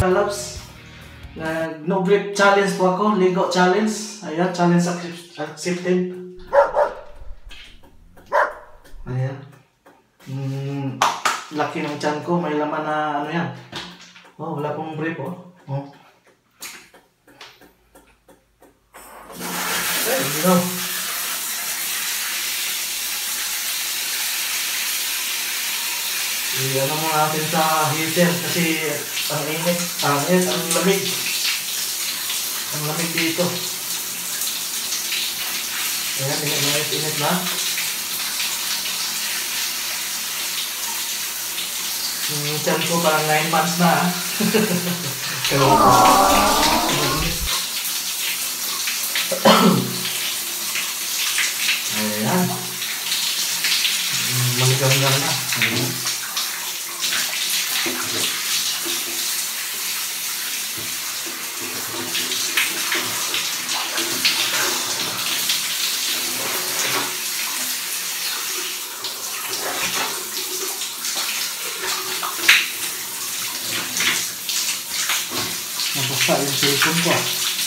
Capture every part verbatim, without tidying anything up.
kalabs. Nag no grip challenge po ako, ligo challenge. Ayan, challenge accepted. Ayan. Mm, laki ng tiyan ko, may laman na ano yan. Oh, wala pong grip oh. Oh. There you go. I-ano mo natin sa heater kasi ang init, ang init, ang lamig. Ang lamig dito. Ayan, init-init na. Yung tiyan ko parang nine months na. Ayan. Maligang-gang na. Ayan. Nabasa yung cellphone ko.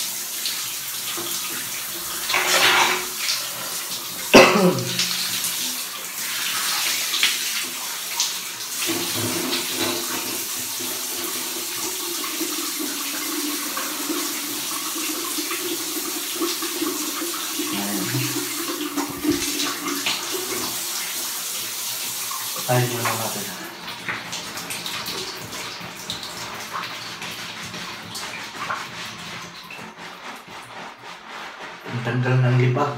Tayo muna natin. Ang tanggal ng lipad.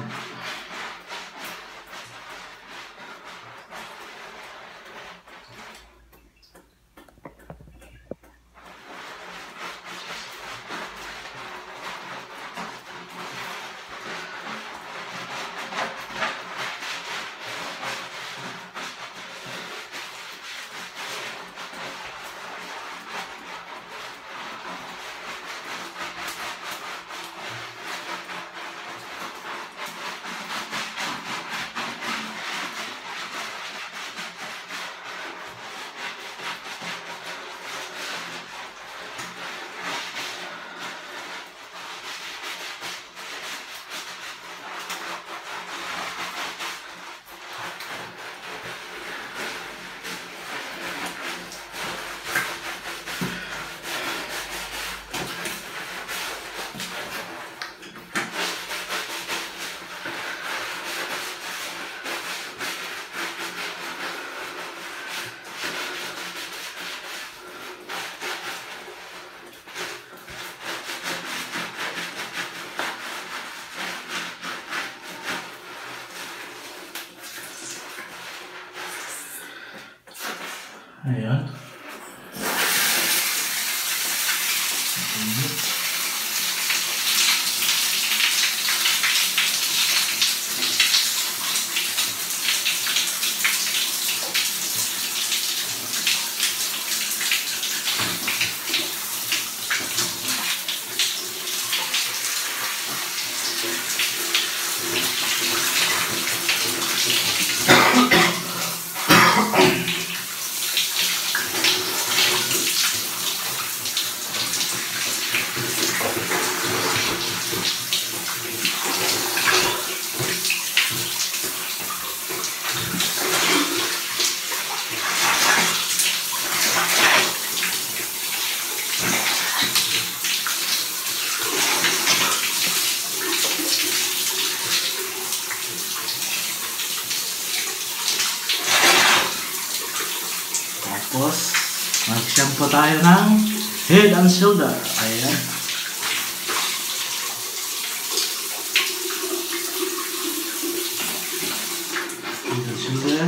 Ayan. Tapos, mag-shampoo tayo ng Head and Shoulder. Ayan. Head and Shoulder.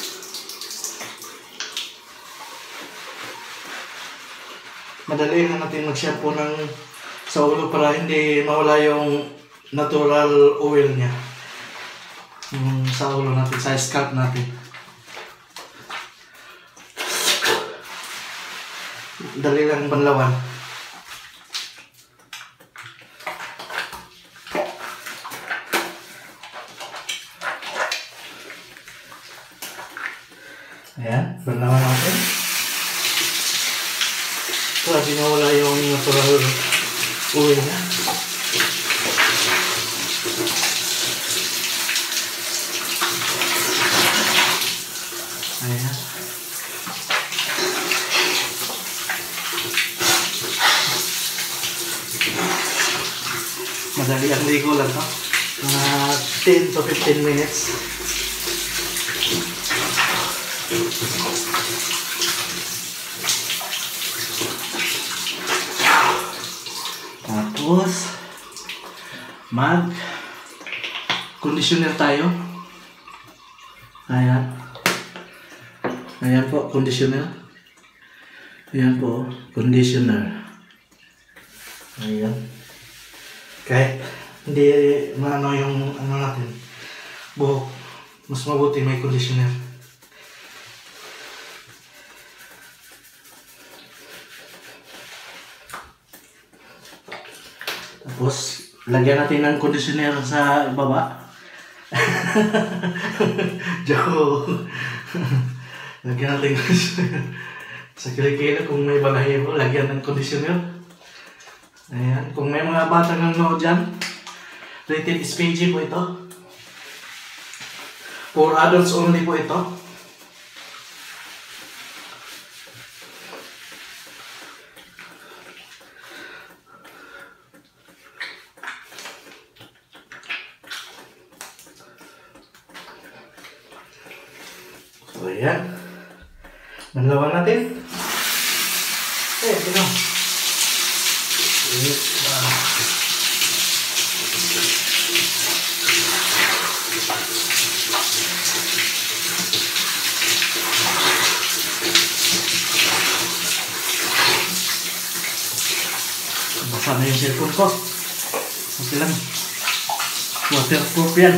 Madali na natin mag-shampoo ng sa ulo para hindi mawala yung natural oil niya. Yung sa ulo natin, sa scalp natin. Dali lang banlawan. Ayan, banlawan natin. Ito, di nawala yung natural oil niya. Ayan. Madali ang ligo lang to. Mga ten to fifteen minutes. Tapos mag conditioner tayo. Ayan. Ayan po, conditioner. Ayan po, conditioner. Ayan. Kahit hindi maano yung ano natin, buhok, mas mabuti may conditioner. Tapos, lagyan natin ng conditioner sa baba. Joke. Lagyan natin ng conditioner. Sa kilikilo, kung may balahibo, lagyan ng conditioner. Ayan. Kung may mga bata ng nood dyan, rated S P G po ito. For adults only po ito. So, ayan. Nanlawan natin. Eh, gino. Wait, uh, basa na yung cellphone ko. Okay lang. Waterproof yan.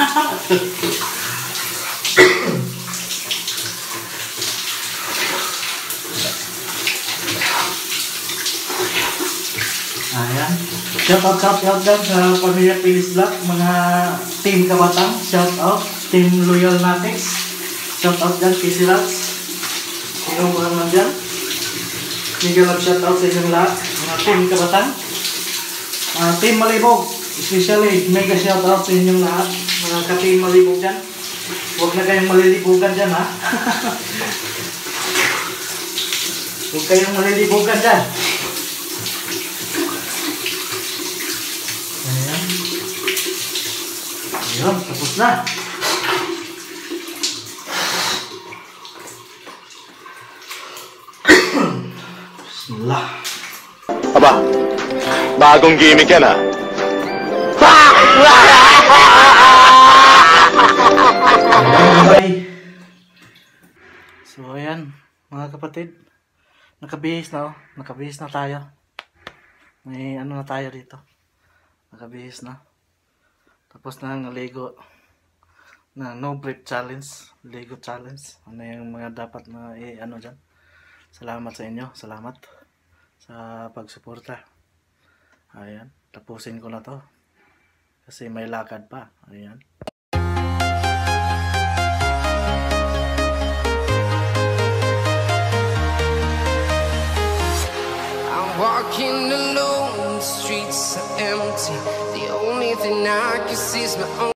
Ayan. Shout out, shout out dyan sa pamilya Pilis Black, mga team Kabatang. Shout out, team Loyal Natex. Shout out dyan, K C Rats. Sino mo naman dyan? Mega love shout out sa inyong lahat, mga team Kabatang. Uh, team Malibog, especially mega shout out sa inyong lahat, mga ka-team Malibog dyan. Huwag na kayong malilibugan dyan, ha? Huwag kayong malilibugan dyan. Ayan. Ayan, tapos na. Bismillah. Aba, bagong gimmick yan, ha? Okay. So, ayan, mga kapatid. Nakabihis na, oh. Nakabihis na tayo. May ano na tayo dito. Nakabihis na. Tapos na ang Lego na no break challenge. Lego challenge. Ano yung mga dapat na eh, ano dyan. Salamat sa inyo. Salamat sa pagsuporta. Ayan. Tapusin ko na to. Kasi may lakad pa. Ayan. Walking alone, the streets are empty. The only thing I can see is my own